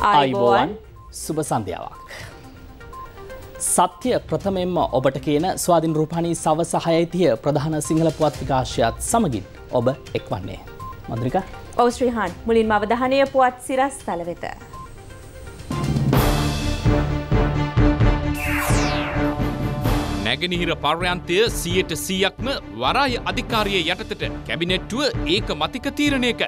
ආයිබෝවන් සුබ සන්ධ්‍යාවක්. සත්‍ය ප්‍රථමයෙන්ම ඔබට කියන ස්වාධීන රූපවාහිනී සවස 6:30 ප්‍රධාන සිංහල පුවත් විකාශයත් සමගින් ඔබ එක්වන්නේ. මధుරිකා. ඔව් ශ්‍රීහාන් මුලින්ම අවධානය පුවත් සිරස් තල වෙත. නැගෙනහිර පර්යන්තය 100%ක්ම වරාය අධිකාරිය යටතට කැබිනට්ටුව ඒකමතික තීරණයක.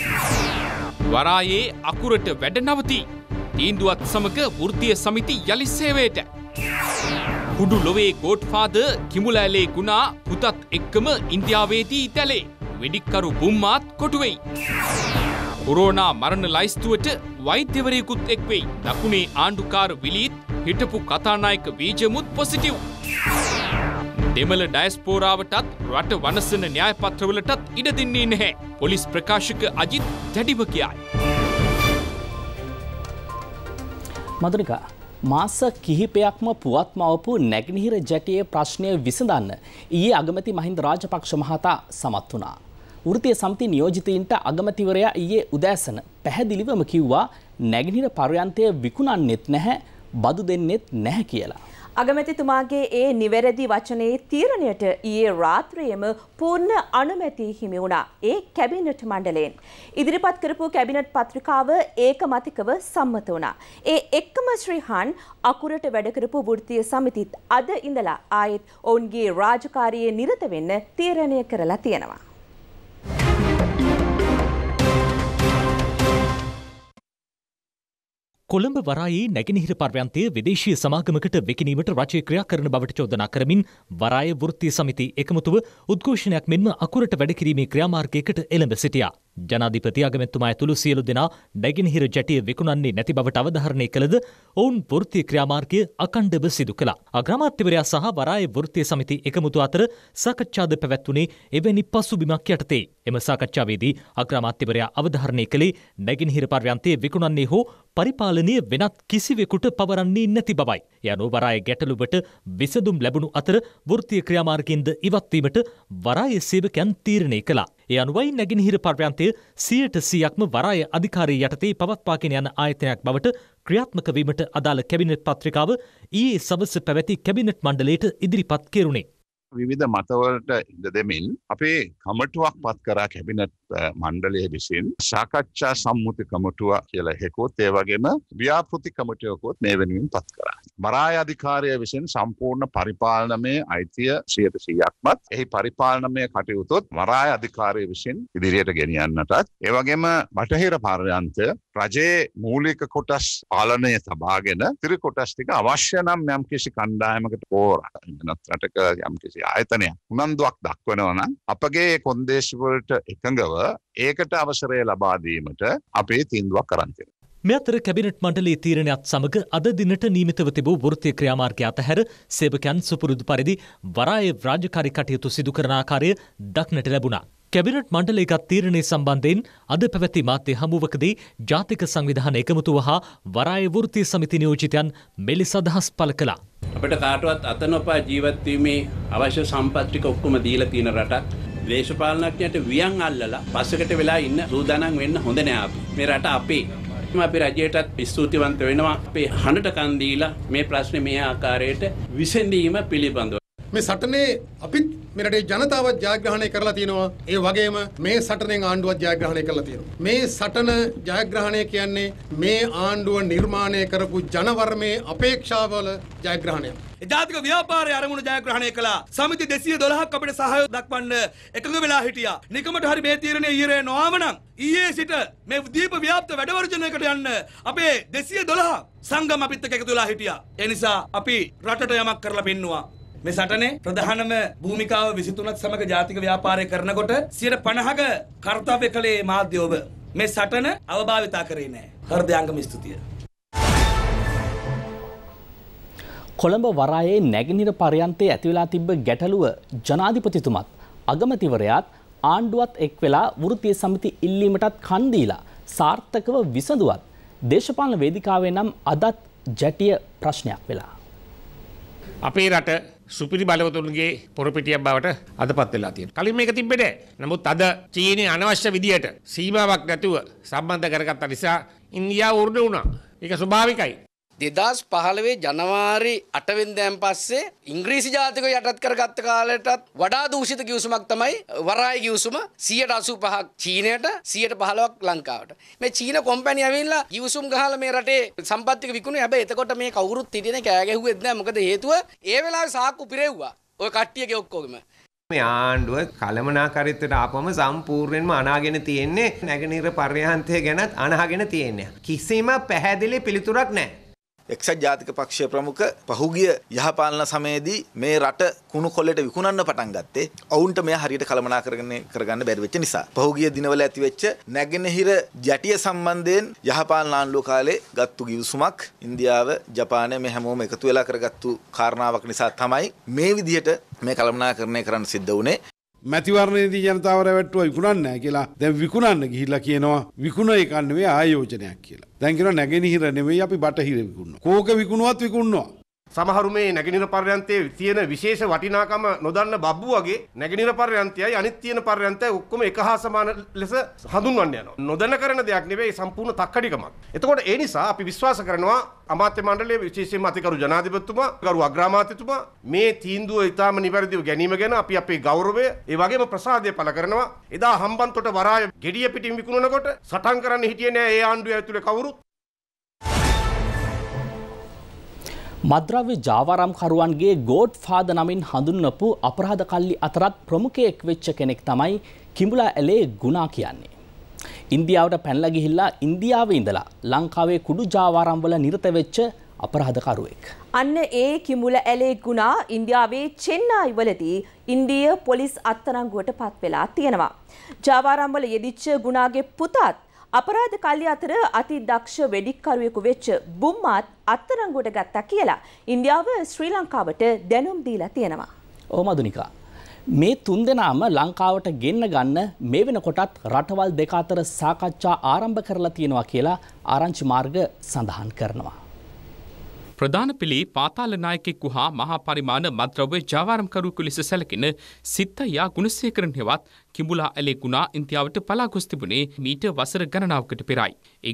වරායේ අකුරට වැඩ නවතී. තීන්දුවත් සමග වෘත්තීය සමිති යලි සේවයට. හුඩු ලොවේ ගෝඩ්ෆාදර් කිමුලෑලේ ගුණා පුතත් එක්කම ඉන්දියාවේදී තැලේ. වෙඩික්කරු බුම්මාත් කොටුවෙයි. කොරෝනා මරණ ලයිස්තුවට වෛද්‍යවරයෙකුත් එක්වෙයි. දකුණේ ආණ්ඩුකාර විලීත් හිටපු කතානායක වීජමුත් පොසිටිව්. දෙමළ ඩයස්පෝරාවටත් රට වනසන න්‍යායපත්‍රවලටත් ඉඩ දෙන්නේ නැහැ. පොලිස් ප්‍රකාශක අජිත් දැඩිව කියයි. මధుරිකා, මාස කිහිපයක්ම පුවත් මවපු නැගෙනහිර ජැටියේ ප්‍රශ්නය විසඳන්න ඊයේ අගමැති මහින්ද රාජපක්ෂ මහතා සමත් වුණා. වෘත්තීය සමිති නියෝජිතයින්ට අගමැතිවරයා ඊයේ උදෑසන පැහැදිලිවම කිව්වා නැගෙනහිර පර්යන්තය විකුණන්නෙත් නැහැ, බදු දෙන්නෙත් නැහැ කියලා. අගමැතිතුමාගේ ඒ නිවැරදි වචනයේ තීරණයට ඊයේ රාත්‍රියේම පූර්ණ අනුමැතිය හිමි වුණා. ඒ කැබිනට් මණ්ඩලයෙන් ඉදිරිපත් කරපු කැබිනට් පත්‍රිකාව ඒකමතිකව සම්මත වුණා. ඒ එක්කම ශ්‍රීහාන් අකුරට වැඩ කරපු වෘත්තීය සමිතිත් අද ඉඳලා ආයෙත් ඔවුන්ගේ රාජකාරියේ නිරත වෙන්න තීරණය කරලා තියෙනවා. කොළඹ වරායේ නැගෙනහිර පර්යන්තයේ විදේශීය සමාගමකට විකිණීමට රජය ක්‍රියා කරන බවට චෝදනා කරමින් වරාය වෘත්තීය සමිති එකමුතුව උද්ඝෝෂණයක් මෙන්ම අකුරට වැඩ කිරීමේ ක්‍රියාමාර්ගයකට එළඹ සිටියා. ජනාධිපති අගමැතිතුමා ඇතුළු සියලු දෙනා නැගෙනහිර ජැටිය විකුණන්නේ නැති බවට අවධාරණය කළද ඔවුන් වෘත්තීය ක්‍රියාමාර්ගය අඛණ්ඩව සිදු කළා. අග්‍රාමාත්‍යවරයා සහ වරාය වෘත්තීය සමිති එකමුතු අතර සාකච්ඡාද පැවැත්වුණේ එවැනි පසුබිමක් යටතේ. එම සාකච්ඡාවේදී අග්‍රාමාත්‍යවරයා අවධාරණය කළේ නැගෙනහිර පර්යන්තයේ විකුණන්නේ හෝ පරිපාලනය වෙනත් කිසිවෙකුට පවරන්නේ නැති බවයි. යනු වරාය ගැටලුවට විසඳුම් ලැබුණු අතර වෘත්තීය ක්‍රියාමාර්ගයෙන්ද ඉවත්වීමට වරාය සේවකයන් තීරණය කළා. ඒ අනුවයි නැගෙනහිර පර්යන්තය 100%ක්ම වරාය අධිකාරිය යටතේ පවත්වාගෙන යන ආයතනයක් බවට ක්‍රියාත්මක වීමට අදාළ කැබිනට් පත්‍රිකාව ඊයේ සවස පැවැති කැබිනට් මණ්ඩලයට ඉදිරිපත් කෙරුණේ. විවිධ මතවලට ඉඩ දෙමින් අපේ කමිටුවක් පත් කරා කැබිනට් මණ්ඩලය විසින් සාකච්ඡා සම්මුති කමිටුව කියලා එකකුත් ඒ වගේම ව්‍යාපෘති කමිටුවකුත් මේ වෙනුවෙන් පත් කරා. වරාය අධිකාරිය විසින් සම්පූර්ණ පරිපාලනමය අයිතිය 100%ක්මත් එහි පරිපාලනමය කටයුතුත් වරාය අධිකාරිය විසින් ඉදිරියට ගෙනියන්නටත් ඒ වගේම බටහිර පර්යන්තය රජයේ මූලික කොටස් පාලනය තබාගෙන ඉතිරි කොටස් ටික අවශ්‍ය නම් යම්කිසි කණ්ඩායමකට හෝරා වෙනත් රටක යම්කිසි ආයතනයක් උනන්දුවක් දක්වනවා නම් අපගේ කොන්දේසි වලට එකඟව ඒකට අවසරය ලබා දීමට අපේ තීන්දුවක් කරන් තියෙනවා. මේ අතර කැබිනට් මණ්ඩලයේ තීරණයත් සමග අද දිනට නියමිතව තිබූ වෘත්තීය ක්‍රියාමාර්ගය අතහැර සේවකයන් සුපුරුදු පරිදි වරාය රාජකාරී කටයුතු සිදු කරන ආකාරය දක්නට ලැබුණා. කැබිනට් මණ්ඩලයේගත් තීරණය සම්බන්ධයෙන් අද පැවැති මාධ්‍ය හමුවකදී ජාතික සංවිධාන එකමුතුව හා වරාය වෘත්තීය සමිති නියෝජිතයන් මෙලෙස අදහස් පළ කළා. අපිට කාටවත් අත නොපා ජීවත් වීමේ අවශ්‍ය සම්පත් ටික ඔක්කොම දීලා තියෙන රටක්. දේශපාලනඥයට වියන් අල්ලලා පස්සකට වෙලා ඉන්න සූදානම් වෙන්න හොඳ නෑ අපි. මේ රට අපේ. අපි රජයටත් ස්තුතිවන්ත වෙනවා. අපේ හඬට කන් දීලා මේ ප්‍රශ්නේ මේ ආකාරයට විසඳීම පිළිබඳව. මේ සටනේ අපිත් මේ රටේ ජනතාවත් ජයග්‍රහණය කරලා තියෙනවා. ඒ වගේම මේ සටනෙන් ආණ්ඩුවත් ජයග්‍රහණය කරලා තියෙනවා. මේ සටන ජයග්‍රහණය කියන්නේ මේ ආණ්ඩුව නිර්මාණය කරපු ජනවර්මයේ අපේක්ෂාවල ජයග්‍රහණයක්. ජාතික ව්‍යාපාරයේ අරමුණු ජයග්‍රහණය කළා. සමිති 212ක් අපිට සහයෝගය දක්වන්න එකඟ වෙලා හිටියා. නිකමට හරි මේ තීරණය ඊයේ නොආවනම් ඊයේ සිට මේ දීප ව්‍යාප්ත වැඩවර්ජනයකට යන්න අපේ 212 සංගම් අපිත් එක්ක එකතු වෙලා හිටියා. ඒ නිසා අපි රටට යමක් කරලා පෙන්නුවා. මේ සටනේ ප්‍රධානම භූමිකාව 23ත් සමග ජාතික ව්‍යාපාරය කරනකොට 50%ක කාර්යය කළේ මාධ්‍ය ඔබ. මේ සටන අවභාවිතා කරේ නැහැ. හෘදයාංගම ස්තුතිය. කොළඹ වරායේ නැගෙනහිර පර්යන්තයේ ඇති වෙලා තිබ්බ ගැටලුව ජනාධිපතිතුමත් අගමැතිවරයාත් ආණ්ඩුවත් එක් වෙලා වෘත්තීය සමිති ඉල්ලීමටත් කන් දීලා සාර්ථකව විසඳුවත් දේශපාලන වේදිකාවේ නම් අදත් ජැටිය ප්‍රශ්නයක් වෙලා. අපේ රට සුපිරි බලවතුන්ගේ පොරපිටියක් බවට අදපත් වෙලා තියෙනවා. කලින් මේක තිබ්බේ නැහැ. නමුත් අද චීනය අනවශ්‍ය විදියට සීමාවක් නැතුව සම්බන්ධ කරගත්ත නිසා ඉන්දියාව වෘණ වුණා. ඒක ස්වභාවිකයි. 2015 ජනවාරි 8 වෙනිදාන් පස්සේ ඉංග්‍රීසි ජාතිකයෝ යටත් කරගත්ත කාලයටත් වඩා දූෂිත කිවිසුමක් තමයි වරායි කිවිසුම 85%ක් චීනයට 15%ක් ලංකාවට. මේ චීන කොම්පැනි ඇවිල්ලා කිවිසුම් ගහලා මේ රටේ සම්පත් ටික විකුණුවේ. හැබැයි එතකොට මේ කවුරුත් හිටියේ කෑ ගැහුවෙත් නැහැ. මොකද හේතුව ඒ වෙලාවේ සාක්කු පිරෙව්වා. ඔය කට්ටියගේ ඔක්කොගෙම. මේ ආණ්ඩුව කළමනාකරීත්වයට ආපම සම්පූර්ණයෙන්ම අනාගෙන තියෙන්නේ නැගෙනහිර පර්යාන්තය ගැනත් අනාගෙන තියෙන්නේ. කිසිම පැහැදිලි පිළිතුරක් නැහැ. එක්සත් ජාතික පක්ෂය ප්‍රමුඛ පහුගිය යහපාලන සමයේදී මේ රට කුණු කොල්ලට විකුණන්න පටන් ගත්තේ ඔවුන්ට මේ හරියට කරගන්න බැරි වෙච්ච නිසා. පහුගිය දිනවල ඇති වෙච්ච නැගෙනහිර ජැටිය සම්බන්ධයෙන් යහපාලන ආණ්ඩුව කාලේ ගත්තු ගිවිසුමක් ඉන්දියාව ජපානය මේ හැමෝම එකතු වෙලා කරගත්තු කාරණාවක් නිසා තමයි මේ විදිහට මේ කළමනාකරණය කරන්න සිද්ධ වුණේ. මැතිවරණයේදී ජනතාව රැවට්ටුවා විකුණන්නේ නැහැ කියලා. දැන් විකුණන්න ගිහිල්ලා කියනවා විකුණ එක නෙවෙයි ආයෝජනයක් කියලා. දැන් කියනවා නැගෙනහිර නෙවෙයි අපි බටහිර විකුණනවා. කෝක විකුණුවත් විකුණනවා. සමහරු මේ නැගෙනහිර පර්යන්තයේ තියෙන විශේෂ වටිනාකම නොදන්න බබ්බු වගේ නැගෙනහිර පර්යන්තයයි අනිත් තියෙන පර්යන්තයයි ඔක්කොම එක හා සමාන ලෙස හඳුන්වන්න යනවා. නොදැන කරන දෙයක් නෙවෙයි සම්පූර්ණ තක්කඩිකමක්. එතකොට ඒ නිසා අපි විශ්වාස කරනවා අමාත්‍ය මණ්ඩලයේ විශේෂයෙන්ම අතිකරු ජනාධිපතිතුමා, ගරු අග්‍රාමාත්‍යතුමා මේ තීන්දුව ඉතාම නිවැරදිව ගැනීම ගැන අපි අපේ ගෞරවය ඒ වගේම ප්‍රසාදය පළ කරනවා. එදා හම්බන්තොට වරාය ගෙඩිය පිටින් විකුණනකොට සටන් කරන්න හිටියේ නෑ ඒ ආණ්ඩුව ඇතුලේ කවුරුත්. මද්‍රව්‍ය ජාවාරම්කරුවන්ගේ ගෝඩ් ෆාද නමින් හඳුන්වපු අපරාධ කල්ලි අතරත් ප්‍රමුඛයෙක් වෙච්ච කෙනෙක් තමයි කිඹුලා ඇලේ ගුණා කියන්නේ. ඉන්දියාවට පැනලා ගිහිල්ලා ඉන්දියාවේ ඉඳලා ලංකාවේ කුඩු ජාවාරම්වල නිරත වෙච්ච අපරාධකරුවෙක්. අන්න ඒ කිඹුල ඇලේ ගුණා ඉන්දියාවේ චෙන්නයි වලදී ඉන්දිය පොලිස් අත්අඩංගුවට පත් වෙලා තියෙනවා. ජාවාරම්වල යෙදිච්ච ගුණාගේ පුතත් අපරාධ කල්ලි අතර අති දක්ෂ වෙඩික්කරුවෙකු වෙච්ච බුම්මාත් අත්අඩංගුවට ගත්තා කියලා ඉන්දියාව ශ්‍රී ලංකාවට දැනුම් දීලා තියෙනවා. ඔව් මදුනිකා. මේ තුන්දෙනාම ලංකාවට ගෙන්න ගන්න මේ වෙනකොටත් රටවල් දෙක අතර සාකච්ඡා ආරම්භ කරලා තියෙනවා කියලා ආරංචි මාර්ග සඳහන් කරනවා. ප්‍රධාන පිළි පාතාල නායකෙකු හා මහා පරිමාණ මද්‍රව්‍ය ජාවාරම්කරුවෙකු ලෙස සැලකෙන සිත්තයා ගුණසේකරන් හෙවත් කිඹුලා ඇලේ ගුණා ඉන්දියාවට පලා ගොස් තිබුණේ මීට වසර ගණනාවකට පෙරයි.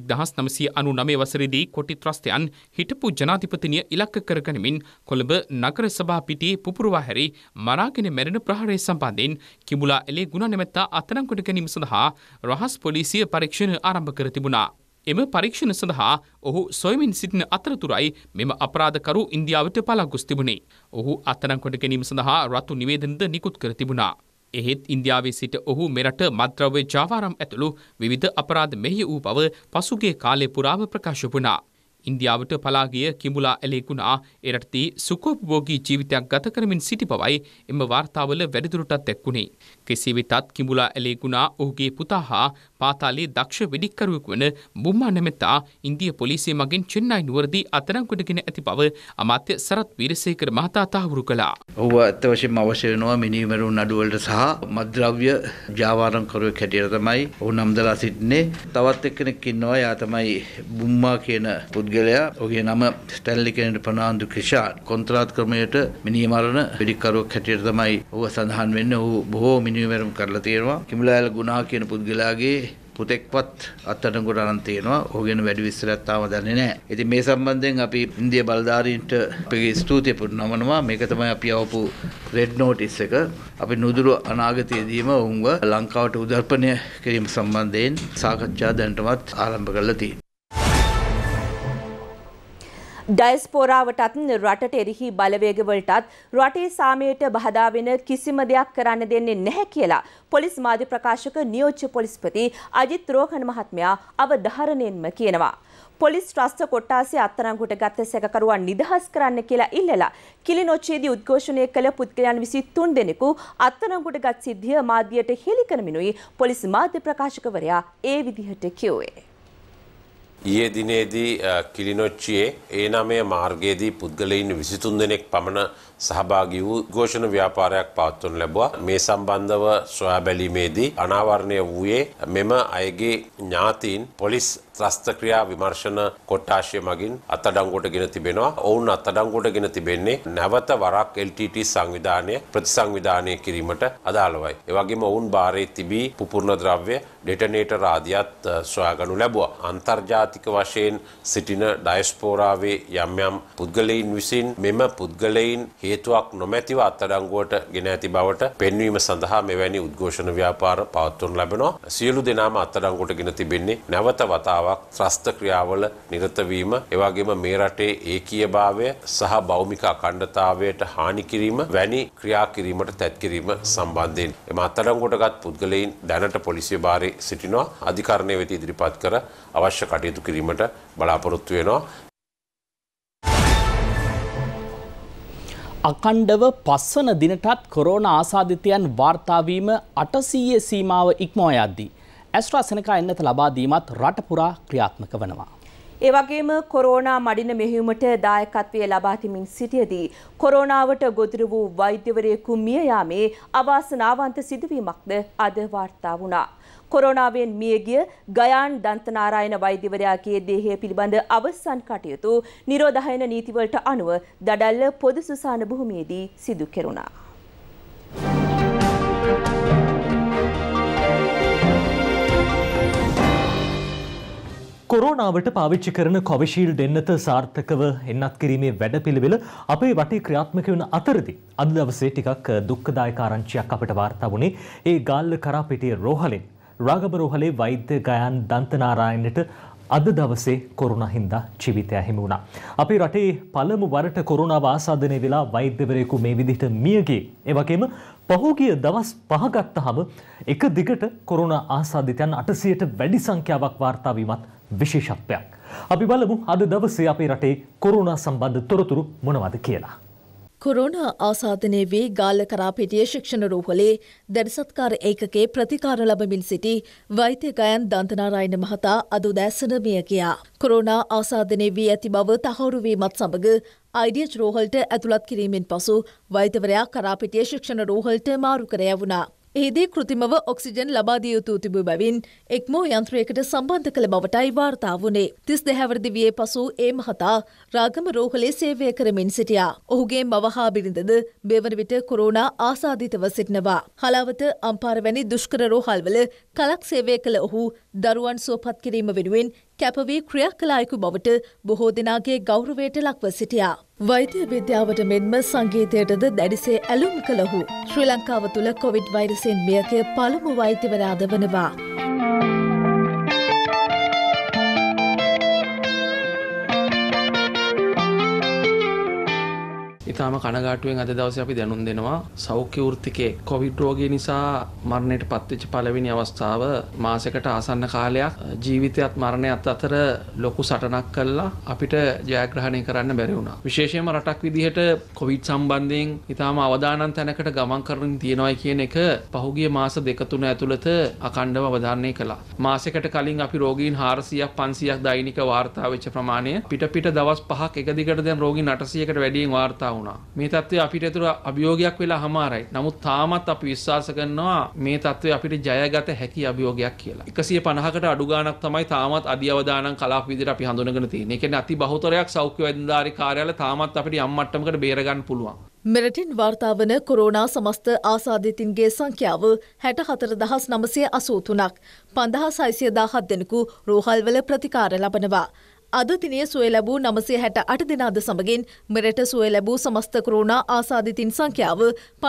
1999 වසරේදී කොටි ත්‍රස්තයන් හිටපු ජනාධිපතිනිය ඉලක්ක කරගනිමින් කොළඹ නගර සභා පිටියේ පුපුරවා හැරි මරාගෙන මැරෙන ප්‍රහාරය සම්බන්ධයෙන් කිඹුලා ඇලේ ගුණා නැමැත්තා අත්අඩංගුවට ගැනීම සඳහා රහස් පොලිසිය පරීක්ෂණ ආරම්භ කර තිබුණා. එම පරීක්ෂණ සඳහා ඔහු සොයමින් සිටින අතරතුරයි මෙම අපරාධකරු ඉන්දියාවට පලා ගොස් තිබුණේ. ඔහු අත්අඩංගුවට ගැනීම සඳහා රතු නිවේදනද නිකුත් කර තිබුණා. එහෙත් ඉන්දියාවේ සිට ඔහු මෙරට මද්‍රව්‍ය ජාවාරම් ඇතුළු විවිධ අපරාධ මෙහෙය වූ බව පසුගිය කාලය පුරාම ප්‍රකාශ වුණා. ඉන්දියාවට පලා ගිය කිඹුලා ඇලේ ගුණා එරටදී සුඛෝපභෝගී ජීවිතයක් ගත කරමින් සිටි බවයි එම වාර්තාවල වැඩිදුරටත් දැක්වුණේ. කෙසේ වෙතත් කිඹුලා ඇලේ ගුණා ඔහුගේ පුතා හා පාතාලයේ දක්ෂ වෙඩික්කරුවෙකු වන බුම්මා නැමැත්තා ඉන්දිය පොලිසිය මගින් චෙන්නයි නුවරදී අත්අඩංගුවටගෙන ඇති බව අමාත්‍ය සරත් වීරසේකර මහතා තහවුරු කළා. ඔහු අත් වශයෙන්ම අවශ්‍ය වෙනවා මිනිමරුන් නඩුවලට සහ මද්‍රව්‍ය ජාවාරම්කරුවෙක් හැටියට තමයි ඔහු නම් දලා සිටින්නේ. තවත් එක්කෙනෙක් ඉන්නවා. යා තමයි බුම්මා කියන ඔහුගේ නම ස්ටැන්ලි කෙනෙක් ප්‍රනාන්දු කිෂාන්. කොන්ත්‍රාත් ක්‍රමයට මිනිමරණ වෙඩික්කරුවෙක් හැටියට තමයි ඔහු සඳහන් වෙන්නේ. ඔහු බොහෝ මිනිමරුන් කරලා තියෙනවා. කිඹුලා ඇලේ ගුණා කියන පුද්ගලයාගේ පුතෙක්වත් අත්අඩංගුවට අරන් තියෙනවා. ඔහුගෙන වැඩි විස්තරයක් තාම දන්නේ නැහැ. ඉතින් මේ සම්බන්ධයෙන් අපි ඉන්දිය බලධාරීන්ට අපගේ ස්තුතිය පුරනමනවා. මේක තමයි අපි අවපු රෙඩ් නෝටිස් එක. අපි නුදුරු අනාගතයේදීම ඔවුන්ව ලංකාවට උදර්පණය කිරීම සම්බන්ධයෙන් සාකච්ඡා දැනටමත් ආරම්භ කරලා තියෙනවා. ඩයස්පෝරාවටත් රටට එරෙහි බලවේගවලටත් රටේ සාමයට බාධා වෙන කිසිම දෙයක් කරන්න දෙන්නේ නැහැ කියලා පොලිස් මාධ්‍ය ප්‍රකාශක නියෝජ්‍ය පොලිස්පති අජිත් රෝහණ මහත්මයා අවධාරණයෙන්ම කියනවා. පොලිස් ත්‍රස්ත කොට්ටාසේ අත්අඩංගුවට ගත්ත සැකකරුවන් නිදහස් කරන්න කියලා ඉල්ලලා කිලිනොච්චේදී උද්ඝෝෂණය කළ පුද්ගලයන් 23 දෙනෙකු අත්අඩංගුවට ගත් සිද්ධිය මාධ්‍යයට හෙළි කරමිනුයි පොලිස් මාධ්‍ය ප්‍රකාශකවරයා ඒ විදිහට කිව්වේ. ඊයේ දිනේදී කිලිනොච්චියේ ඒ9 මාර්ගයේදී පුද්ගලයන් 23 දෙනෙක් පමණ සහභාගී වූ ഘോഷණ ව්‍යාපාරයක් පවත්වනු ලැබුවා. මේ සම්බන්ධව සොයා බැලීමේදී අනාවරණය වූයේ මෙම අයගේ ඥාතීන් පොලිස් ත්‍රස්ත ක්‍රියා විමර්ශන කොට්ටාශය මගින් අත්අඩංගුවට ගෙන තිබෙනවා. ඔවුන් අත්අඩංගුවට ගෙන තිබෙන්නේ නැවත වරක් LTT සංවිධානය ප්‍රතිසංවිධානය කිරීමට අදාළවයි. ඒ වගේම ඔවුන් භාරයේ තිබී පුපුරණ ද්‍රව්‍ය ඩෙටනේටර් ආදියත් සොයාගනු ලැබුවා. අන්තර්ජාතික වශයෙන් සිටින ඩයස්පෝරාවේ යම් යම් පුද්ගලයින් විසින් මෙම පුද්ගලයින් හේතුවක් නොමැතිව අත්අඩංගුවට ගෙන ඇති බවට පෙන්වීම සඳහා මෙවැනි උද්ඝෝෂණ ව්‍යාපාර පවත්වනු ලැබෙනවා. සියලු දෙනාම අත්අඩංගුවට ගෙන තිබෙන්නේ නැවත වතාවක් ත්‍රස්ත ක්‍රියාවල නිරත වීම, ඒ වගේම මේ රටේ ඒකීයභාවය සහ භෞමික අඛණ්ඩතාවයට හානි කිරීම වැනි ක්‍රියා කිරීමට තැත් කිරීම සම්බන්ධයෙන් එම අත්අඩංගුවටගත් පුද්ගලයින් දැනට පොලිසිය භාරයේ සිටිනවා. අධිකරණය වෙත ඉදිරිපත් කර අවශ්‍ය කටයුතු කිරීමට බලාපොරොත්තු වෙනවා. අකණ්ඩව පස්වන දිනටත් කොරෝනා ආසාදිතයන් වාර්තා වීම 800 සීමාව ඉක්මවා යද්දී ඇස්ට්‍රාසෙනකා එන්නත ලබා දීමත් රට පුරා ක්‍රියාත්මක වනවා. ඒ වගේම කොරෝනා මඩින මෙහෙයුමට දායකත්වය ලබා තිමින් සිටියදී කොරෝනාවට ගොදුරු වූ වෛද්‍යවරයෙකු මිය යාමේ අවාසනාවන්ත සිදුවීමක්ද අද වාර්තා වුණා. කොරෝනාවෙන් මියගිය ගයාන් දන්තනාරායන වෛද්‍යවරයාගේ දේහය පිළිබඳ අවසන් කටයුතු නිරෝධායන නීතිවලට අනුව දඩල්ල පොදු සුසාන භූමියේදී සිදු කෙරුණා. කොරෝනාවට පාවිච්චි කරන කොවිෂීල්ඩ් එන්නත සාර්ථකව එන්නත් කිරීමේ වැඩපිළිවෙල අපේ රටේ ක්‍රියාත්මක වන අතරදී අද දවසේ ටිකක් දුක්ඛදායක ආරංචියක් අපට වාර්තා වුණේ ඒ ගාල්ල කරාපිටිය රෝහලෙන් රාගම රෝහලේ වෛද්‍ය ගයාන් දන්තනාරායනට අද දවසේ කොරෝනා හින්දා ජීවිතය හිමි වුණා. අපේ රටේ පළමු වරට කොරෝනාව ආසාදනය වෙලා වෛද්‍යවරයෙකු මේ විදිහට මිය ගියේ. ඒ වගේම පහුගිය දවස් 5 ගත්තහම එක දිගට කොරෝනා ආසාදිතයන් 800ට වැඩි සංඛ්‍යාවක් වාර්තා වීමත් විශේෂත්වයක්. අපි බලමු අද දවසේ අපේ රටේ කොරෝනා සම්බන්ධ තොරතුරු මොනවද කියලා. කොරෝනා ආසාදනය වී ගාල්ල කරාපිටිය ශික්ෂණ රෝහලේ දැඩිසත්කාර ඒකකේ ප්‍රතිකාර ලබමින් සිටි වෛද්‍ය ගයන් දන්තනාරායන මහතා අද උදෑසන මිය ගියා. කොරෝනා ආසාදනය වී ඇති බව තහවුරු වීමත් සමග IDH රෝහලට ඇතුළත් කිරීමෙන් පසු වෛද්‍යවරයා කරාපිටිය ශික්ෂණ රෝහලට මාරු කර යවුණා. එහිදී කෘතිමව ඔක්සිජන් ලබා දිය යුතු තිබූ බැවින් එක්මෝ යන්ත්‍රයකට සම්බන්ධ කළ බවටයි වාර්තා වුණේ. 32 හැවිරිදි වියේ පසු ඒ මහතා රාගම රෝහලේ සේවය කරමින් සිටියා. ඔහුගේ මව හා බිරිඳද මෙවන විට කොරෝනා ආසාදිතව සිටිනවා. හලාවත අම්පාර වැනි දුෂ්කර රෝහල්වල කලක් සේවය කළ ඔහු දරුවන් සුවපත් කිරීම වෙනුවෙන් කැපවී ක්‍රියා කළ අයෙකු බවට බොහෝ දෙනාගේ ගෞරවයට ලක්ව සිටියා. වෛද්‍ය විද්‍යාවට මෙන්ම සංගීතයටද දැඩිසේ ඇලුම් කළ ඔහු ශ්‍රී ලංකාව තුළ කොවිඩ් වෛරසයෙන් මියගිය පළමු වෛද්‍යවරයාද වනවා. ඉතාම කනගාටුවෙන් අද දවසේ අපි දැනුම් දෙනවා සෞඛ්‍ය වෘත්තිකේ කොවිඩ් රෝගය නිසා මරණයට පත්වෙච්ච පළවෙනි අවස්ථාව මාසයකට ආසන්න කාලයක් ජීවිතයත් මරණයත් අතර ලොකු සටනක් කළා අපිට ජයග්‍රහණය කරන්න බැරි වුණා. විශේෂයෙන්ම රටක් විදිහට කොවිඩ් සම්බන්ධයෙන් ඉතාම අවදානම් තැනකට ගමන් කරමින් තියෙනවායි කියන එක පහුගිය මාස 2-3 ඇතුළත අඛණ්ඩව අවධාරණය කළා. මාසයකට කලින් අපි රෝගීන් 400ක් 500ක් දෛනික වාර්තා වෙච්ච ප්‍රමාණය පිට දවස් 5ක් එක දිගට දැන් රෝගීන් 800කට වැඩියෙන් වාර්තා මේ තත්ත්වය අපිට ඇතුළ අභියෝගයක් වෙලා හමාරයි. නමුත් තාමත් අපි විශ්වාස කරනවා මේ තත්ත්වය අපිට ජයගත හැකි අභියෝගයක් කියලා. 150කට අඩු ගාණක් තමයි තාමත් අධි අවදානම් කලාප විදිහට අපි හඳුනගෙන තියෙන්නේ. ඒ කියන්නේ අති බහුතරයක් සෞඛ්‍ය වෛද්‍යධාරී කාර්යාල තාමත් අපිට යම් මට්ටමකට බේර ගන්න පුළුවන්. මෙරටින් වාර්තා වන කොරෝනා සමස්ත ආසාදිතින්ගේ සංඛ්‍යාව 64983ක් 5617 දෙනෙකු රෝහල්වල ප්‍රතිකාර ලබනවා. අද දිනේ සුවය ලැබූ 968 දෙනාද සමගින් මෙරට සුවය ලැබූ සමස්ත කොරෝනා ආසාදිතින් සංඛ්‍යාව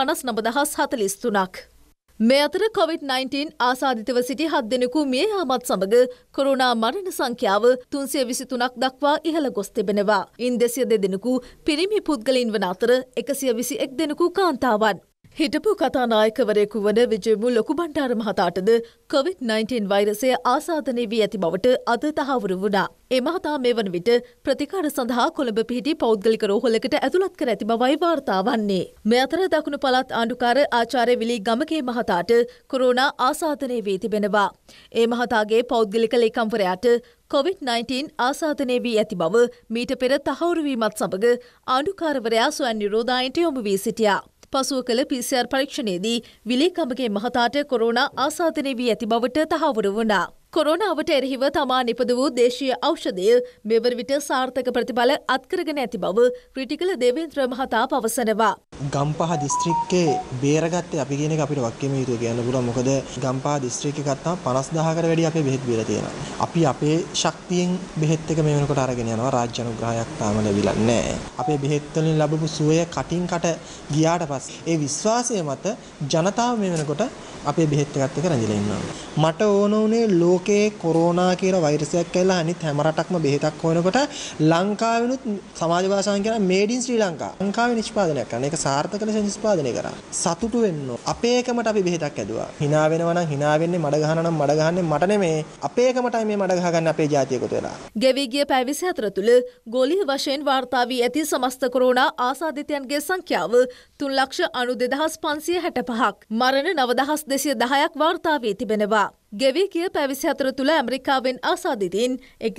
59043ක්. මේ අතර COVID-19 ආසාදිතව සිටි 7 දෙනෙකු මිය යාමත් සමග කොරෝනා මරණ සංඛ්‍යාව 323ක් දක්වා ඉහළ ගොස් තිබෙනවා. ඉන් 202 දෙනෙකු පිරිමි පුද්ගලයින් වන අතර 121 දෙනෙකු කාන්තාවන්. හිටපු කතානායකවරයෙකු වන විජයමු ලොකු බණ්ඩාර මහතාටද COVID-19 වෛරසය ආසාදනය වී ඇති බවට අද තහවුරු වුණා. ඒ මහතා මේ වන විට ප්‍රතිකාර සඳහා කොළඹ පිහිටි පෞද්ගලික රෝහලකට ඇතුළත් කර ඇති බවයි වාර්තා වන්නේ. මේ අතර දකුණු පළාත් ආණ්ඩුකාර ආචාර්ය විලී ගමගේ මහතාට කොරෝනා ආසාදනය වී තිබෙනවා. ඒ මහතාගේ පෞද්ගලික ලේකම්වරයාට COVID-19 ආසාදනය වී ඇති බව මීට පෙර තහවුරු වීමත් සමග ආණ්ඩුකාරවරයා ස්වයං නිරෝධායනට යොමු වී සිටියා. පසුව කළ PCR පරීක්ෂණයේදී විලී ගමගේ මහතාට කොරෝනා ආසාදනය වී ඇති බවට තහවුරු වුණා. කොරෝනාවට එරෙහිව තමා නිපද වූ දේශීය ඖෂධය මෙවර විට සාර්ථක ප්‍රතිඵල අත්කරගෙන ඇති බව ක්‍රිටිකල් දේවේන්ද්‍ර මහතා පවසනවා. ගම්පහ දිස්ත්‍රික්කයේ බේරගත්තේ අපි කියන එක අපිට වක්කීම යුතුව කියන්න පුළුවන්. මොකද ගම්පහ දිස්ත්‍රික්කේ ගත්තාම 50000කට වැඩි අපේ බෙහෙත් බීලා තියෙනවා. අපි අපේ ශක්තියෙන් බෙහෙත් එක මේ වෙනකොට අරගෙන යනවා. රාජ්‍ය අනුග්‍රහයක් තාම ලැබිලා නැහැ. අපේ බෙහෙත් වලින් ලැබපු සුවය කටින් කට ගියාට පස්සේ ඒ විශ්වාසය මත ජනතාව මේ වෙනකොට අපේ බෙහෙත් එකත් එක්ක රැඳිලා ඉන්නවා. මට ඕන උනේ ලෝකයේ කොරෝනා කියලා වෛරසයක් ඇවිල්ලා අනිත් හැම රටක්ම බෙහෙතක් හොයනකොට ලංකාවෙනුත් සමාජ භාෂාවෙන් කියන මේඩ් ඉන් ශ්‍රී ලංකා. ලංකාවේ නිෂ්පාදනයක් කරන එක සාර්ථක ලෙස නිෂ්පාදනය කරා. සතුටු වෙන්න. අපේ එකමට අපි බෙහෙතක් ඇදුවා. hina වෙනවා නම් hina වෙන්නේ මඩ ගහනවා නම් මඩ ගහන්නේ මට නෙමෙයි. අපේ එකමටයි මේ මඩ ගහගන්න අපේ ජාතිය එකතු වෙලා. ගෙවී ගිය පැය 24 තුළ ගෝලීය වශයෙන් වාර්තා වී ඇති සමස්ත කොරෝනා ආසාදිතයන්ගේ සංඛ්‍යාව 3,95,565ක්. මරණ 9,210ක් වාර්තා වී තිබෙනවා. ගෙවී ගිය පැය 24 තුළ ඇමරිකාවෙන් ආසාදිතින්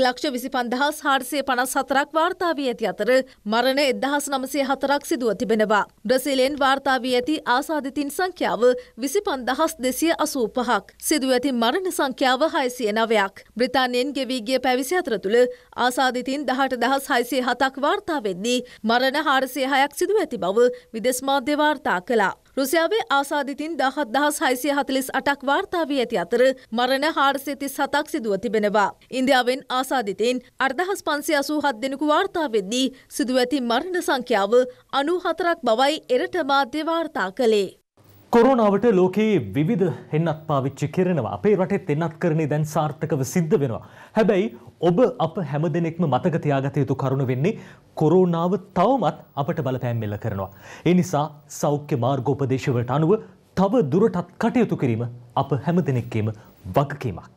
1,25,454ක් වාර්තා වී ඇති අතර මරණ 1,904ක් සිදුව තිබෙනවා. බ්‍රසීලයෙන් වාර්තා වී ඇති ආසාදිතින් සංඛ්‍යාව 25,285ක්. සිදුව ඇති මරණ සංඛ්‍යාව 609ක්. බ්‍රිතාන්‍යයෙන් ගෙවී ගිය පැය 24 තුළ ආසාදිතින් 18,607ක් වාර්තා වෙද්දී මරණ 406ක් සිදුව ඇති බව විදේශ මාධ්‍ය වාර්තා කළා. රුසියාවේ ආසාදිතින් 17,648ක් වාර්තා වී ඇති අතර මරණ 437ක් සිදුව තිබෙනවා. ඉන්දියාවෙන් ආසාදිතින් 8,587 දෙනෙකු වාර්තා වෙද්දී සිදුව ඇති මරණ සංඛ්‍යාව 94ක් බවයි එරට මාධ්‍ය වාර්තා කළේ. කොරෝනාවට ලෝකයේ විවිධ හෙන්නත් පාවිච්චි කරනවා. අපේ රටෙත් එන්නත් කරන්නේ දැන් සාර්ථකව සිද්ධ වෙනවා. හැබැයි ඔබ අප හැමදෙනෙක්ම මතක තියාගත යුතු කරුණ වෙන්නේ කොරෝනාව තවමත් අපට බලපෑම් එල්ල කරනවා. ඒ නිසා සෞඛ්‍ය මාර්ගෝපදේශවලට අනුව තව දුරටත් කටයුතු කිරීම අප හැමදෙනෙක්ගේම වගකීමක්.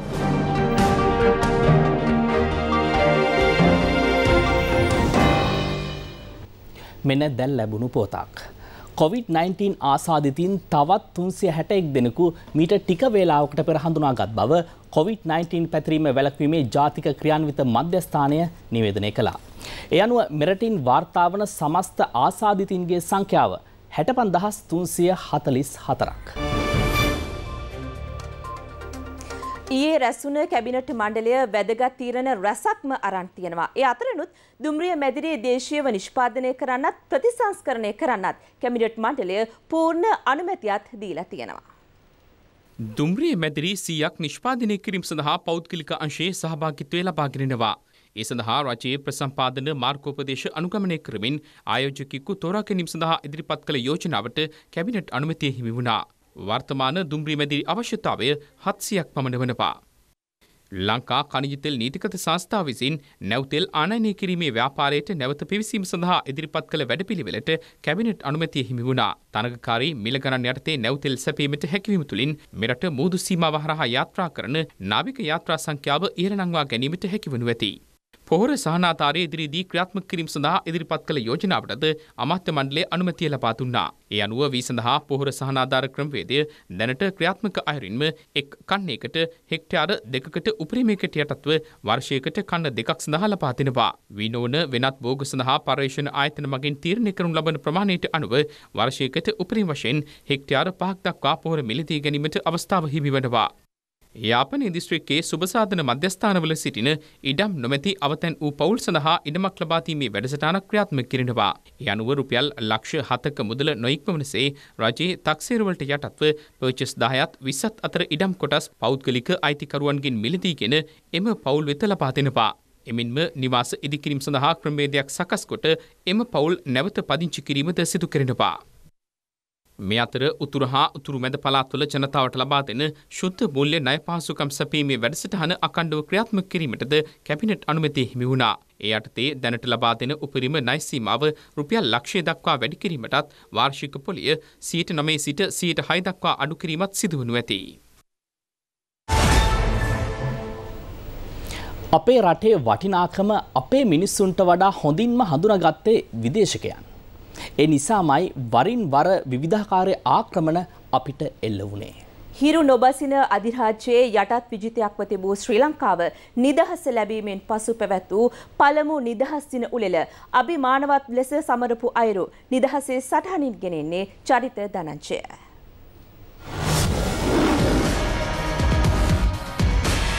මෙන්න දැන් ලැබුණු පොතක්. COVID-19 ආසාදිතින් තවත් 361 දෙනෙකු මීට ටික වේලාවකට පෙර හඳුනාගත් බව COVID-19 පැතිරීම වැළැක්වීමේ ජාතික ක්‍රියාන්විත මධ්‍යස්ථානය නිවේදනය කළා. ඒ අනුව මෙරටින් වාර්තා වන සමස්ත ආසාදිතින්ගේ සංඛ්‍යාව 65,344ක්. ඊයේ රැස්වුණ කැබිනට් මණ්ඩලය වැදගත් තීරණ රැසක්ම අරන් තියෙනවා. ඒ අතරනුත් දුම්රිය මැදිරියේ දේශීයව නිෂ්පාදනය කරන්නත් ප්‍රතිසංස්කරණය කරන්නත් කැබිනට් මණ්ඩලය පූර්ණ අනුමැතියක් දීලා තියෙනවා. දුම්රිය මැදිරි 100ක් නිෂ්පාදනය කිරීම සඳහා පෞද්ගලික අංශයේ සහභාගිත්වය ලබාගෙනනවා. ඒ සඳහා රජයේ ප්‍රසම්පාදන මාර්ගෝපදේශ අනුගමනය කරමින් ආයෝජකයෙකු තෝරා ගැනීම සඳහා ඉදිරිපත් කළ යෝජනාවට කැබිනට් අනුමැතිය හිමි වුණා. වර්තමාන දුම්රිය මැදිරි අවශ්‍යතාවය 700ක් පමණ වනවා. ලංකා ඛනිජ තෙල් නීතිගත සංස්ථාව විසින් නැවතෙල් ආනයනය කිරීමේ ව්‍යාපාරයට නැවත පිවිසීම සඳහා ඉදිරිපත් කළ වැඩපිළිවෙලට කැබිනට් අනුමැතිය හිමි වුණා. තරගකාරී මිල ගණන් යටතේ නැවතෙල් සැපීමට හැකිවීම තුළින් මෙරට මුහුදු සීමාව හරහා යාත්‍රා කරන නාවික යාත්‍රා සංඛ්‍යාව ඉහළ නංවා ගැනීමට හැකිවනු ඇති. පොහොර සහනාධාරය ඉදිරියේදී ක්‍රියාත්මක කිරීම සඳහා ඉදිරිපත් කළ යෝජනාවටද අමාත්‍ය මණ්ඩලය අනුමැතිය ලබා දුන්නා. ඒ අනුව වී සඳහා පොහොර සහනාධාර ක්‍රමවේදය දැනට ක්‍රියාත්මක අයුරින්ම එක් කන්නයකට හෙක්ටයාර 2කට උපරිමයකට යටත්ව වර්ෂයකට කන්න 2ක් සඳහා ලබා දෙනවා. වී නොවන වෙනත් භෝග සඳහා පර්යේෂණ ආයතන මගින් තීරණය කරනු ලබන ප්‍රමාණයට අනුව වර්ෂයකට උපරිම වශයෙන් හෙක්ටයාර 5ක් දක්වා පොහොර මිලදී ගැනීමට අවස්ථාව හිමි වෙනවා. යාපනයේ දිස්ත්‍රික්කයේ සුබසාධන මධ්‍යස්ථානවල සිටින ඉඩම් නොමැති අවතැන් වූ පවුල් සඳහා ඉඩමක් ලබා දීමේ වැඩසටහනක් ක්‍රියාත්මක කරනවා. ඒ අනුව රුපියල් ලක්ෂ 7ක මුදල නොඉක්මවනසේ රජයේ තක්සේරුවලට යටත්ව පර්චස් 10ත් 20ත් අතර ඉඩම් කොටස් පෞද්ගලික අයිතිකරුවන්ගෙන් මිලදීගෙන එම පවුල් වෙත ලබා දෙනවා. එමින්ම නිවාස ඉදිකිරීම සඳහා ක්‍රමවේදයක් සකස් කොට එම පවුල් නැවත පදිංචි කිරීමද සිදු කරනවා. මේ අතර උතුරු හා උතුරු මැද පළාත්වල ජනතාවට ලබා දෙන ශුද්ධ මූල්‍ය ණය පහසුකම් සැපීමේ වැඩසටහන අඛණ්ඩව ක්‍රියාත්මක කිරීමටද කැබිනට් අනුමැතිය හිමි වුණා. ඒ යටතේ දැනට ලබා දෙන උපරිම ණය සීමාව රුපියල් ලක්ෂය දක්වා වැඩි කිරීමටත් වාර්ෂික පොලිය 9% සිට 6% දක්වා අඩු කිරීමත් සිදුවනු ඇති. අපේ රටේ වටිනාකම අපේ මිනිස්සුන්ට වඩා හොඳින්ම හඳුනාගත්තේ විදේශිකයන්. ඒ නිසාමයි වරින් වර විවිධාකාර ආක්‍රමණ අපිට එල්ල වුණේ. හිරු නොබසින අධිරාජ්‍යයේ යටත් විජිතයක්ව තිබූ ශ්‍රී ලංකාව නිදහස ලැබීමෙන් පසු පැවැත් වූ පළමු නිදහස් දින උළෙල අභිමානවත් ලෙස සමරපු අයුරු නිදහසේ සටහනින් ගෙනෙන්නේ චරිත ධනංජය.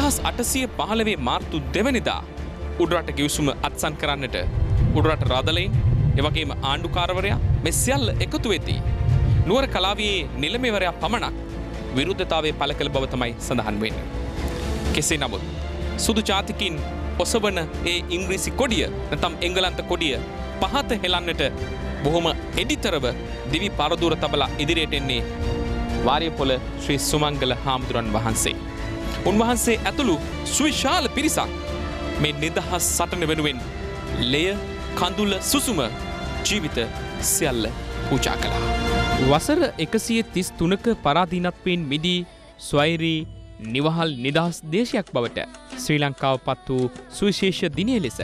1815 මාර්තු 2 වෙනිදා උඩරට ගිවිසුම අත්සන් කරන්නට උඩරට රාදලයින් එවැගේම ආණ්ඩුකාරවරයා මේ සියල්ල එකතු වෙති. නුවර කලාවියේ නිලමේවරයා පමණක් විරුද්ධතාවය පළ කළ බව තමයි සඳහන් වෙන්නේ. කෙසේ නමුත් සුදු ජාතිකින් ඔසවන ඒ ඉංග්‍රීසි කොඩිය නැත්නම් එංගලන්ත කොඩිය පහත හෙලන්නට බොහොම එඩිතරව දිවි පරදුර තබලා ඉදිරියට එන්නේ වාරියපොළ ශ්‍රී සුමංගල හාමුදුරන් වහන්සේ. උන්වහන්සේ ඇතුළු සුවිශාල පිරිසක් මේ නිදහස් සටන වෙනුවෙන් ලෙය කඳුල සුසුම ජීවිත සියල්ල පූජා කළා. වසර 133ක පරාධීනත්වයෙන් මිදී ස්වෛරී නිවහල් නිදහස් දේශයක් බවට ශ්‍රී ලංකාව පත් වූ සුවිශේෂ දිනය ලෙස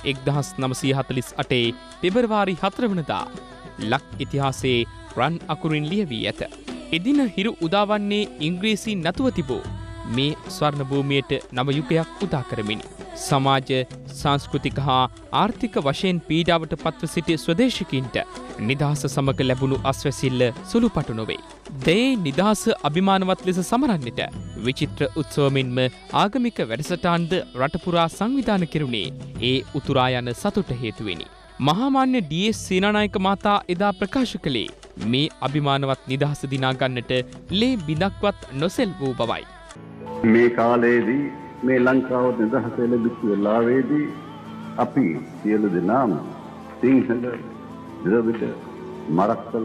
1948 පෙබරවාරි 4 වනදා ලක් ඉතිහාසයේ රන් අකුරින් ලියවී ඇත. එදින හිරු උදාවන්නේ ඉංග්‍රීසි නැතුව තිබූ මේ ස්වර්ණ භූමියට නව යුගයක් උදා කරමිනි. සමාජ සංස්කෘතික හා ආර්ථික වශයෙන් පීඩාවට පත්ව සිටි ස්වදේශිකයින්ට නිදහස සමග ලැබුණු අස්වැසිල්ල සුළුපටු නොවේ. දේ නිදහස අභිමානවත් ලෙස සමරන්නට විචිත්‍ර උත්සවමින්ම ආගමික වැඩසටහන්ද රටපුරා සංවිධාන කෙරුණේ ඒ උතුරා යන සතුට හේතුවෙනි. මහාමාන්‍ය ඩී.එස්. සේනානායක මහතා එදා ප්‍රකාශ කළේ මේ අභිමානවත් නිදහස දිනා ගන්නට ලේ බිඳක්වත් නොසෙල් වූ බවයි. මේ කාලයේදී මේ ලංකාව නිදහස ලැබිච්ච වෙලාවේදී අපි සියලු දෙනාම සිංහල, ද්‍රවිඩ, මරක්කල,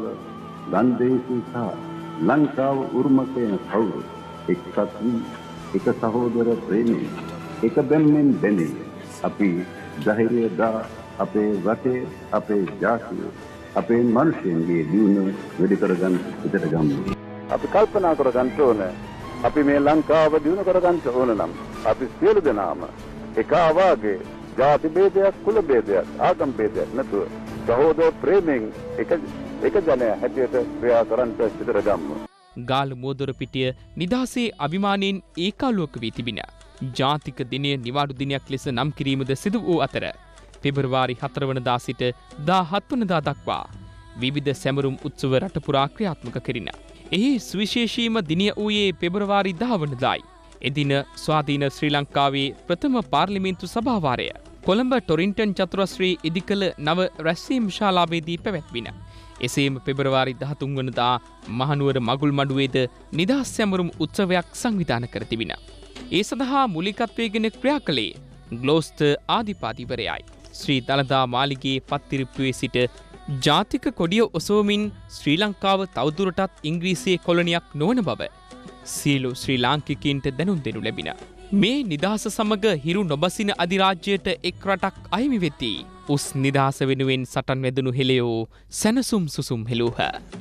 ගන්දේසි සහ ලංකාව උරුම කියන කවුරු එක්සත් වී එක සහෝදර ප්‍රේමී එක බැම්මෙන් බැඳී අපි ධෛර්යය දා අපේ රටේ අපේ ජාතිය අපේ මිනිසුන්ගේ දියුණුව වැඩි කරගන්න ඉදිරියට ගමු. අපි කල්පනා කරගන්න ඕනේ අපි මේ ලංකාව දියුණු කරගන්න ඕන නම් අපි සියලු දෙනාම එක ආවාගේ ජාති ભેදයක්, කුල ભેදයක්, ආගම් ભેදයක් නැතුව සහෝදර ප්‍රේමයෙන් එක ජනය හැටියට ක්‍රියා කරන්නට සිතර ගම්මු. ගාලු මෝදොර පිටිය නිදහසේ අභිමානයෙන් ඒකාලුවක වී තිබින ජාතික දිනය නිවාඩු දිනයක් ලෙස නම් කිරීමද සිදු වූ අතර පෙබරවාරි 4 වනදා සිට 17 වනදා දක්වා විවිධ සැමරුම් උත්සව රටපුරා ක්‍රියාත්මක කෙරින. එහි සුවිශේෂීම දිනය වූයේ පෙබරවාරි 10 වනදායි. එදින ස්වාධීන ශ්‍රී ලංකාවේ ප්‍රථම පාර්ලිමේන්තු සභාවාරය කොළඹ ටොරින්ටන් චතුරස්‍රී ඉදිකළ නව රැස්වීම් ශාලාවේදී පැවැත්වින. එසේම පෙබරවාරි 13 වනදා මහනුවර මගුල් මඩුවේද නිදහස් සැමරුම් උත්සවයක් සංවිධානය කර තිබින. ඒ සඳහා මූලිකත්වයෙන් ක්‍රියා කළේ ග්ලෝස්ටර් ආදිපාදිවරයයි. ශ්‍රී දළදා මාලිගයේ පත්තිරිප්පුවේ සිට ජාතික කොඩිය ඔසවමින් ශ්‍රී ලංකාව තවදුරටත් ඉංග්‍රීසියේ කොලනියක් නොවන බව සියලු ශ්‍රී ලාංකිකයින්ට දැනුම් දෙනු ලැබින. මේ නිදහස සමග හිරු නොබසින අධිරාජ්‍යයට එක් රටක් අහිමි වෙති. උස් නිදහස වෙනුවෙන් සටන් වැදුණු හෙළයෝ සැනසුම් සුසුම් හෙළූහ.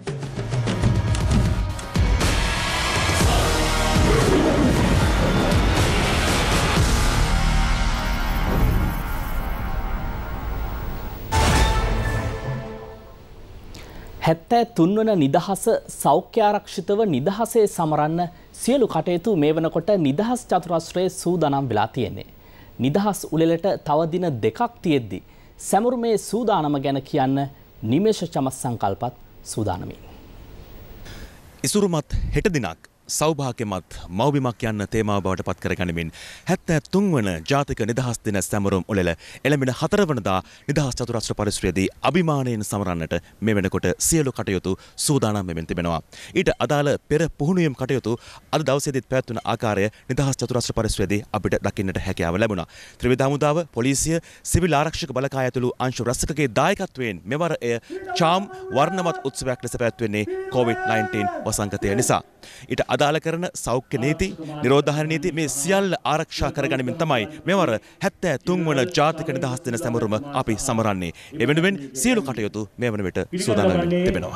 හැත්තෑ තුන්වන නිදහස සෞඛ්‍යාරක්ෂිතව නිදහසේ සමරන්න සියලු කටයුතු මේ වනකොට නිදහස් චතුරස්‍රයේ සූදානම් වෙලා තියෙන්නේ. නිදහස් උළෙලට තව දින දෙකක් තියෙද්දි සැමරුමේ සූදානම ගැන කියන්න නිමේෂ චමස් සංකල්පත් සූදානමින්. ඉසුරුමත් හෙට දිනක් සෞභාග්‍යමත් මව්බිමක් යන්න තේමාව බවට පත් කරගනිමින් 73 වන ජාතික නිදහස් දින සැමරුම් උළෙල එළඹෙන 4 වනදා නිදහස් චතුරස්‍ර පරිශ්‍රයේදී අභිමානයෙන් සමරන්නට මේ වෙනකොට සියලු කටයුතු සූදානම් වෙමින් තිබෙනවා. ඊට අදාළ පෙර පුහුණුවීම් කටයුතු අද දවසේදීත් පැවැත්වුණ ආකාරය නිදහස් චතුරස්‍ර පරිශ්‍රයේදී අපිට දකින්නට හැකියාව ලැබුණා. ත්‍රිවිධ හමුදාව, පොලිසිය, සිවිල් ආරක්ෂක බලකාය ඇතුළු අංශු රැසකගේ දායකත්වයෙන් මෙවර එය චාම් වර්ණමත් උත්සවයක් ලෙස පැවැත්වෙන්නේ COVID-19 වසංගතය නිසා. ඊට අදාළ කරන සෞඛ්‍ය නීති, නිරෝධායන නීති මේ සියල්ල ආරක්ෂා කරගනිමින් තමයි මෙවර 73 වන ජාතික නිදහස් දින සැමරුම අපි සමරන්නේ. ඒ වෙනුවෙන් සියලු කටයුතු මේ වන විට සූදානම් වෙමින් තිබෙනවා.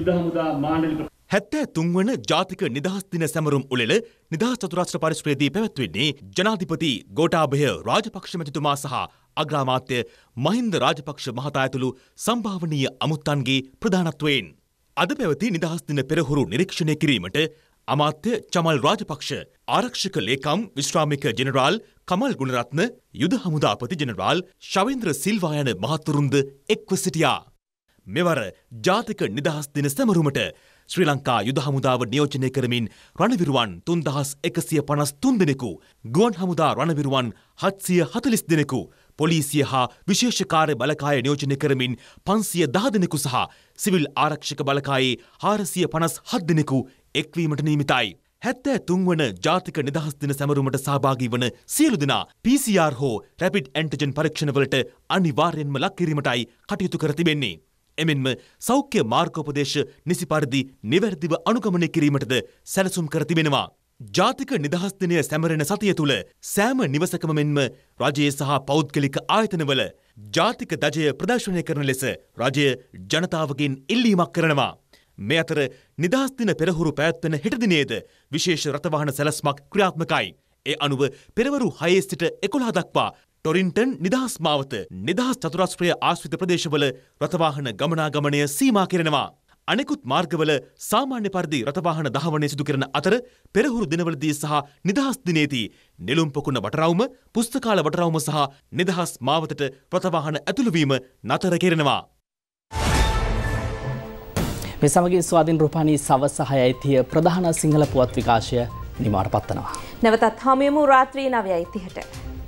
73 වන ජාතික නිදහස් දින සැමරුම් උළෙල නිදහස් චතුරස්‍ර පරිශ්‍රයේදී පැවැත්වෙන්නේ ජනාධිපති ගෝඨාභය රාජපක්ෂ මැතිතුමා සහ අග්‍රාමාත්‍ය මහින්ද රාජපක්ෂ මහතා ඇතුළු සම්භාවනීය අමුත්තන්ගේ ප්‍රධානත්වයෙන්. අද පැවති නිදහස් දින පෙරහුරු නිරීක්ෂණය කිරීමට අමාත්‍ය චමල් රාජපක්ෂ, ආරක්ෂක ලේකම් විශ්‍රාමික ජෙනරාල් කමල් ගුණරත්න, යුද හමුදාපති ජෙනරාල් ශවේන්ද්‍ර සිල්වා යන මහතුරුන්ද එක්ව සිටියා. මෙවර ජාතික නිදහස් දින සැමරුමට ශ්‍රී ලංකා යුද හමුදාව නියෝජනය කරමින් රණවිරුවන් 3153 දෙනෙකු, ගුවන් හමුදා රණවිරුවන් 740 දෙනෙකු, පොලිසිය හා විශේෂ කාර්ය බලකාය නියෝජනය කරමින් 510 දෙනෙකු සහ සිවිල් ආරක්ෂක බලකායේ 457 දෙනෙකු එක්වීමට නියමිතයි. 73 වන ජාතික නිදහස් දින සැමරුමට සහභාගී වන සියලු දෙනා PCR හෝ රැපිඩ් ඇන්ටිජන් පරීක්ෂණවලට අනිවාර්යෙන්ම ලක් කිරීමටයි කටයුතු කර තිබෙන්නේ. එමෙන්ම සෞඛ්‍ය මාර්ගෝපදේශ නිසි පරිදි නිවැරදිව අනුගමනය කිරීමටද සැලසුම් කර තිබෙනවා. ජාතික නිදහස් දිනය සැමරෙන සතිය තුළ සෑම නිවසකම මෙන්ම රජයේ සහ පෞද්ගලික ආයතනවල ජාතික දජය ප්‍රදර්ශනය කරන ලෙස රජය ජනතාවගෙන් ඉල්ලීමක් කරනවා. මේ අතර නිදහස් දින පෙරහුරු පැවැත්වෙන හෙට දිනේද විශේෂ රථවාහන සැලැස්මක් ක්‍රියාත්මකයි. ඒ අනුව පෙරවරු 6 සිට 11 දක්වා ටොරින්ටන් නිදහස් මාවත නිදහස් චතුරස්‍රය ආශ්‍රිත ප්‍රදේශවල රථවාහන ගමනාගමනය සීමා කෙරෙනවා. අනෙකුත් මාර්ගවල සාමාන්‍ය පරිදි රථවාහන දහවනය සිදු කරන අතර පෙරහුරු දිනවලදී සහ නිදහස් දිනේදී නෙළුම් පොකුණ වටරවුම, පුස්තකාල වටරවුම සහ නිදහස් මාවතට රථවාහන ඇතුළුවීම නතර කෙරෙනවා. මේ සමගින් ස්වාධීන රූපවාහිනී සවස් 6:30 ප්‍රධාන සිංහල පුවත් විකාශය නිමාවට පත්වනවා. නැවතත් හමුවෙමු රාත්‍රී 9:30ට.